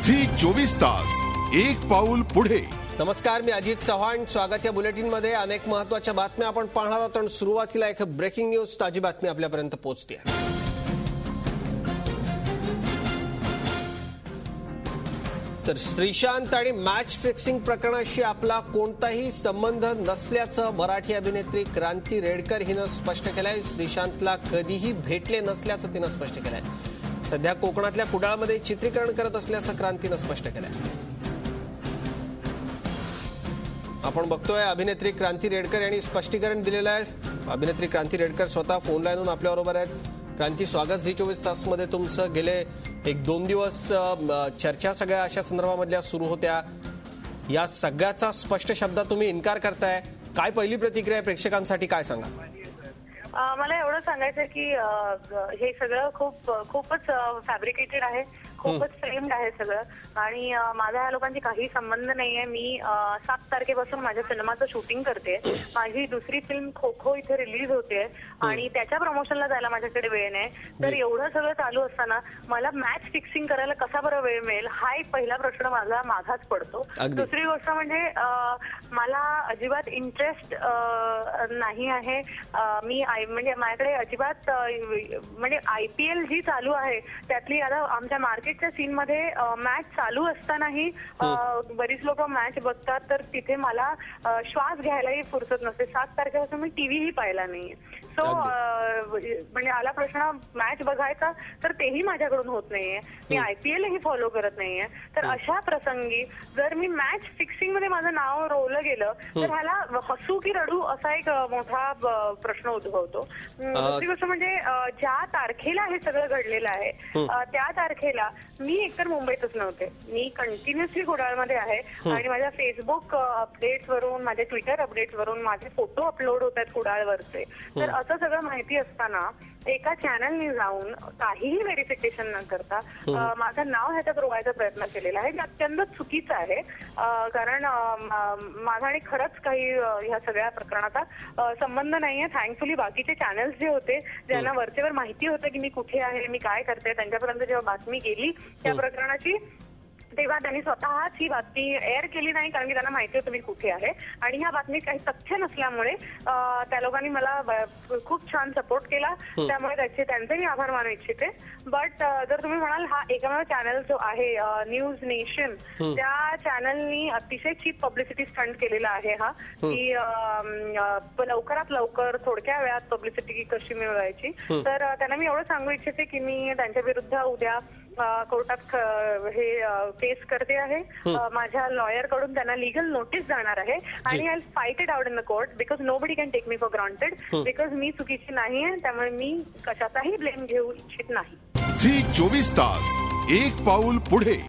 Zee 24 तास एक पाऊल पुढे। नमस्कार, मी अजित चव्हाण. स्वागत या बुलेटिनमध्ये. अनेक महत्त्वाच्या बातम्या आपण पाहणार आहोत आणि सुरुवातीला एक ब्रेकिंग न्यूज, ताजी बातमी आपल्यापर्यंत पोहोचते. तर श्रीशांत आणि मॅच फिक्सिंग प्रकरणाशी आपला कोणताही संबंध नसल्याचं मराठी अभिनेत्री क्रांती रेडकर हिनं स्पष्ट केलंय. श्रीशांतला कधीही भेटले नसल्याचं तिनं स्पष्ट केलंय. सध्या कोकणातल्या कुडाळमध्ये चित्रीकरण करत असल्याचं क्रांतीनं स्पष्ट केलंय. आपण बघतोय अभिनेत्री क्रांती रेडकर यांनी स्पष्टीकरण दिलेलं आहे. अभिनेत्री क्रांती रेडकर स्वतः फोन लाईनवरून आपल्याबरोबर आहेत. क्रांती, स्वागत झी 24 तासमध्ये तुमचं. गेले 1-2 दिवस चर्चा सगळ्या अशा संदर्भामधल्या सुरू होत्या. या सगळ्याचा स्पष्ट शब्दात तुम्ही इन्कार करताय. काय पहिली प्रतिक्रिया आहे प्रेक्षकांसाठी, काय सांगा? मला एवढं सांगायचं की हे सगळं खूपच फॅब्रिकेटेड आहे, खूपच फ्रेम्ड आहे सगळं. आणि माझा या लोकांची काही संबंध नाहीये. मी 7 तारखेपासून माझ्या सिनेमाचं शूटिंग करते. माझी दुसरी फिल्म खो खो इथे रिलीज होते आणि त्याच्या प्रमोशनला जायला माझ्याकडे वेळ नाही. तर एवढं सगळं चालू असताना मला मॅच फिक्सिंग करायला कसा बरं वेळ मिळेल, हा एक पहिला प्रश्न माझा मागाच पडतो. दुसरी गोष्ट म्हणजे मला अजिबात इंटरेस्ट नाही आहे. मी म्हणजे माझ्याकडे अजिबात म्हणजे IPL जी चालू आहे त्यातली आता आमच्या मार्केटच्या सीन मध्ये मॅच चालू असतानाही बरीच लोक मॅच बघतात, तर तिथे मला श्वास घ्यायलाही फुरसत नसते. 7 तारखेपासून मी टीव्हीही पाहिला नाहीये. सो म्हणजे आला प्रश्न मॅच बघायचा, तर तेही माझ्याकडून होत नाहीये. मी IPL ही फॉलो करत नाहीये. तर अशा प्रसंगी जर मी मॅच फिक्सिंग मध्ये माझं नाव रोवलं गेलं तर ह्याला हसू की रडू असा एक मोठा प्रश्न उद्भवतो. दुसरी गोष्ट म्हणजे ज्या तारखेला हे सगळं घडलेलं आहे त्या तारखेला मी एकतर मुंबईतच नव्हते. मी कंटिन्युअसली कुडाळमध्ये आहे आणि माझ्या फेसबुक अपडेट्स वरून, माझ्या ट्विटर अपडेट्स वरून माझे फोटो अपलोड होत आहेत कुडाळवरचे. तर असं सगळं माहिती असताना एका चॅनलनी जाऊन काहीही व्हेरिफिकेशन न करता माझं नाव ह्याच्यात रोवायचा प्रयत्न केलेला आहे, जे अत्यंत चुकीचं आहे. कारण माझा आणि खरंच काही ह्या सगळ्या प्रकरणाचा संबंध नाहीये. थँकफुली बाकीचे चॅनल्स जे होते, ज्यांना वरचेवर माहिती होतं की मी कुठे आहे, मी काय करते, त्यांच्यापर्यंत जेव्हा बातमी गेली त्या प्रकरणाची, तेव्हा त्यांनी स्वतःच ही बातमी एअर केली नाही, कारण की त्यांना माहिती होतं मी कुठे आहे. आणि ह्या बातमीत काही तथ्य नसल्यामुळे त्या लोकांनी मला खूप छान सपोर्ट केला. त्यामुळे त्यांचे मी आभार मानू इच्छिते. बट जर तुम्ही म्हणाल, हा एकमेव चॅनल जो आहे न्यूज नेशन, त्या चॅनलनी अतिशय चीप पब्लिसिटी स्टंट केलेला आहे हा, की लवकरात लवकर थोडक्या वेळात पब्लिसिटी कशी मिळवायची. तर त्यांना मी एवढं सांगू इच्छिते की मी त्यांच्या विरुद्ध उद्या कोर्टात हे केस करते आहे. माझ्या लॉयर कडून त्यांना लीगल नोटीस जाणार आहे आणि I fight it out in the court, because nobody can take me for granted, because मी चुकीची नाहीये. त्यामुळे मी कशाचाही ब्लेम घेऊ इच्छित नाही. झी 24 तास एक पाऊल पुढे.